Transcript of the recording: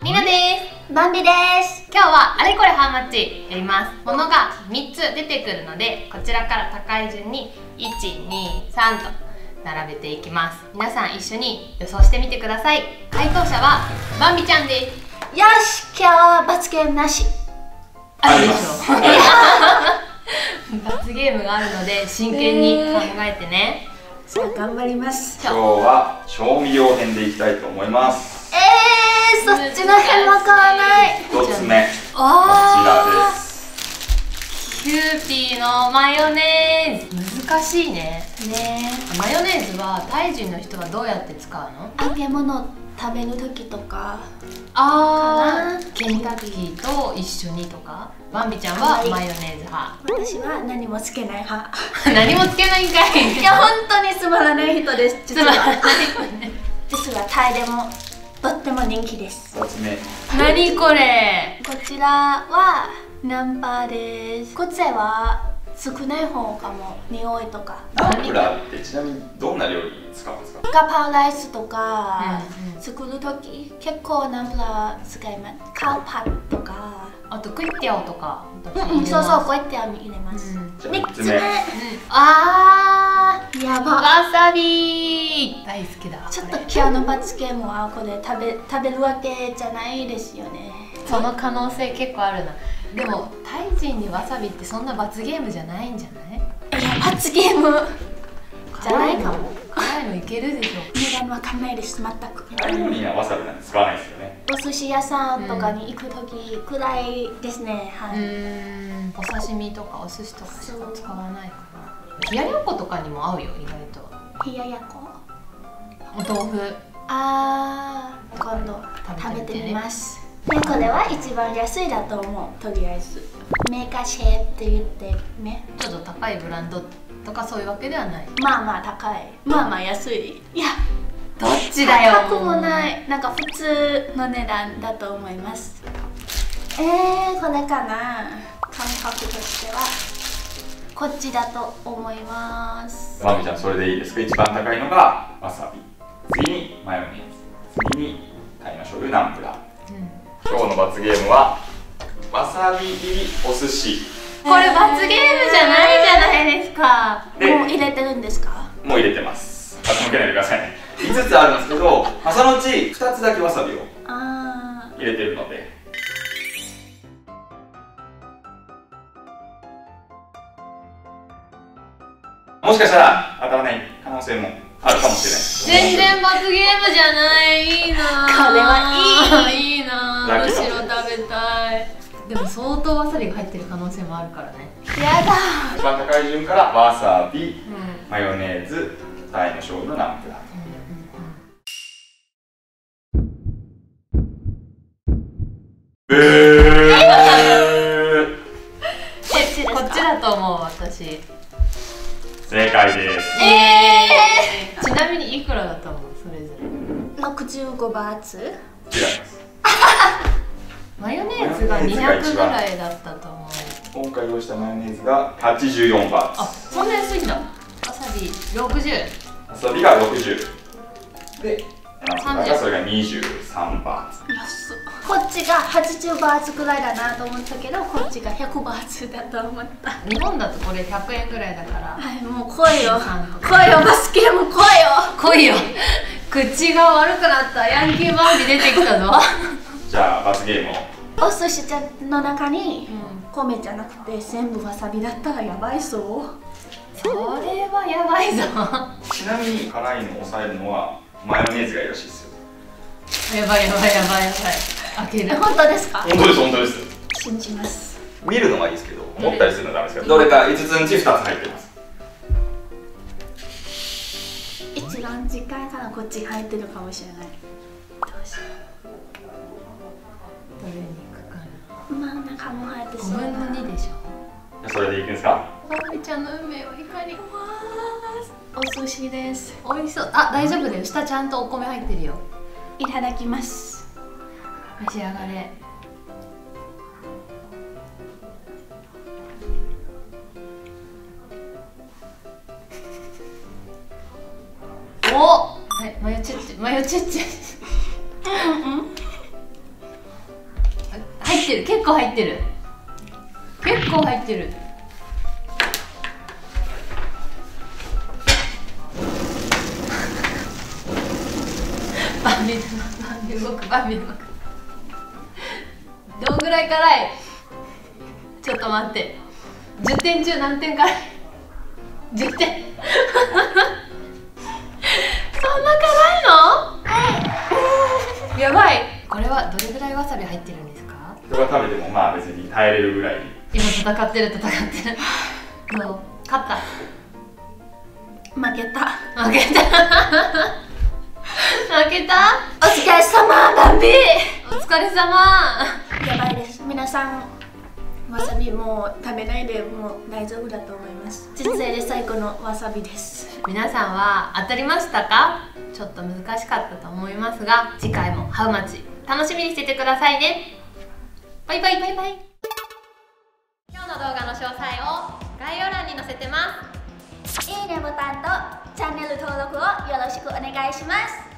みなです。 バンビです。 今日はあれこれハウマッチやります。ものが3つ出てくるので、こちらから高い順に1、2、3と並べていきます。皆さん一緒に予想してみてください。回答者はバンビちゃんです。 よし、今日は罰ゲームなし。 あるでしょ罰ゲームがあるので真剣に考えてね。 さあ頑張ります。 今日は調味料編でいきたいと思います。 そっちの辺わからない。 一つ目、こちらです。 キューピーのマヨネーズ、難しいね。マヨネーズはタイ人の人はどうやって使うの？ 揚げ物食べる時とか。 ケンタッキーと一緒にとか。バンビちゃんはマヨネーズ派。 私は何もつけない派。 何もつけないんかい。 いや本当につまらない人です。 つまらない。 実はタイでもとっても人気です。 2つ目、 何これ？ こちらはナンパです。こっちは少ない方かも。匂いとか。 ナンプラーってちなみにどんな料理に使うんですか？ ガパオライスとか作るとき結構ナンプラー使います。カウパッとか、 あとクイッティオとか。 そうそう、こうやって入れます。 じゃあ 3 3 つ目、 つ目、 やば。 わさび大好きだ。 ちょっと今日の罰ゲームはこれ食べるわけじゃないですよね。 その可能性結構あるな。でもタイ人にわさびってそんな罰ゲームじゃないんじゃない？ いや、罰ゲームじゃないかも。 辛いのいけるでしょ。 値段わかんないです、全く。 タイ料理にはわさびなんて使わないですよね。 お寿司屋さんとかに行くときくらいですね。はい。 お刺身とかお寿司とかしか使わないかな。冷ややっことかにも合うよ、意外と。 冷ややっこ、 お豆腐。 今度食べてみます。で、これは一番安いだと思う。とりあえずメーカーシェーって言ってね。 ちょっと高いブランドとかそういうわけではない。 まあまあ高い、まあまあ安い。いや、 どっちだよ。 高くもない。なんか普通の値段だと思います。これかな。感覚としてはこっちだと思います。 バンビちゃん、それでいいですか？一番高いのがわさび、次にマヨネーズ、次にタイの醤油ナンプラー。今日の罰ゲームはわさび入りお寿司。 これ罰ゲームじゃないじゃないですか。 もう入れてるんですか？ もう入れてます。抜けないでくださいね。5つあるんですけど、そのうち2つだけわさびを入れてるので。もしかしたら当たらない可能性もあるかもしれない。 全然罰ゲームじゃない。いいな。 これはいいいな。むしろ食べたい。でも相当わさびが入ってる可能性もあるからね。 やだ。 一番高い順からわさび、マヨネーズ、タイの醤油のナンプラー。ブー。 こっちだと思う、私。 正解です。 ちなみにいくらだと思う、それぞれ。 65バーツ？ 違います。 マヨネーズが200ぐらいだったと思う。 今回用意したマヨネーズが84バーツ。 あ、そんな安いんだ。わさび60。 わさびが60。で、ナンプラーがそれが23バーツ。 こっちが80バーツくらいだなと思ったけど、こっちが100バーツだと思った。 日本だとこれ100円ぐらいだから。 はい、もう来いよ。来いよ、バスケも来いよ。 来いよ。口が悪くなった。ヤンキーバンビ出てきたぞ。 じゃあ罰ゲームを。 お寿司の中に米じゃなくて全部わさびだったらやばいそう。 それはやばいぞ。 ちなみに辛いのを抑えるのはマヨネーズがいいらしいですよ。 やばい。開ける。 本当ですか？ 本当です、本当です。 信じます。 見るのはいいですけど、持ったりするのはダメですけど、どれか5つのうち2つ入ってます。 一番近いからこっち入ってるかもしれない。どうしよどれに行くかな。 う。まあ中も入ってそう 5 な。 分の2でしょ。 それでいくんですか？ バンビちゃんの運命はいかに。 お寿司です。 美味しそう。あ、大丈夫だよ。下ちゃんとお米入ってるよ。 いただきます。 召し上がれ。お、はい、マヨチュッチュ。 入ってる、結構入ってる、結構入ってる。バンビ動く、バンビ動く。どんぐらい辛い？ちょっと待って、10点中何点辛い？10点そんな辛いの？やばい。これはどれぐらいわさび入ってるんですか？ 人が食べてもまあ別に耐えれるぐらい。 今戦ってる。どう？勝った？ 負けた。 負けた負けた？ お疲れ様バンビ。 お疲れ様。 やばいです。皆さんわさびもう食べないでもう大丈夫だと思います。人生で最高のわさびです。 皆さんは当たりましたか？ちょっと難しかったと思いますが、次回もハウマッチ楽しみにしててくださいね。バイバイバイバイ。今日の動画の詳細を概要欄に載せてます。 いいねボタンとチャンネル登録をよろしくお願いします。